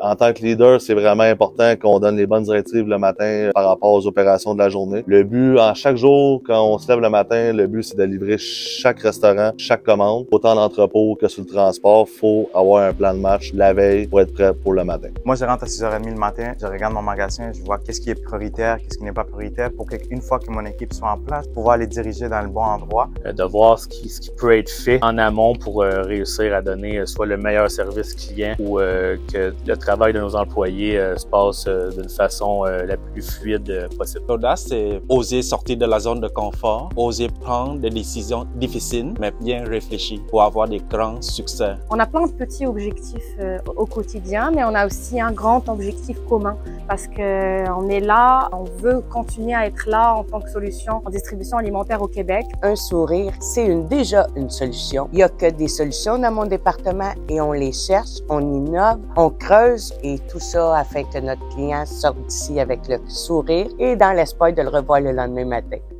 En tant que leader, c'est vraiment important qu'on donne les bonnes directives le matin par rapport aux opérations de la journée. Le but, chaque jour, quand on se lève le matin, le but, c'est de livrer chaque restaurant, chaque commande. Autant l'entrepôt que sur le transport, faut avoir un plan de match la veille pour être prêt pour le matin. Moi, je rentre à 6h30 le matin, je regarde mon magasin, je vois qu'est-ce qui est prioritaire, qu'est-ce qui n'est pas prioritaire pour qu'une fois que mon équipe soit en place, pouvoir les diriger dans le bon endroit. De voir ce qui peut être fait en amont pour réussir à donner soit le meilleur service client ou que le travail de nos employés se passe d'une façon la plus fluide possible. L'audace, c'est oser sortir de la zone de confort, oser prendre des décisions difficiles, mais bien réfléchies pour avoir des grands succès. On a plein de petits objectifs au quotidien, mais on a aussi un grand objectif commun parce qu'on est là, on veut continuer à être là en tant que solution en distribution alimentaire au Québec. Un sourire, c'est déjà une solution. Il n'y a que des solutions dans mon département et on les cherche, on innove, on creuse et tout ça afin que notre client sorte d'ici avec le sourire et dans l'espoir de le revoir le lendemain matin.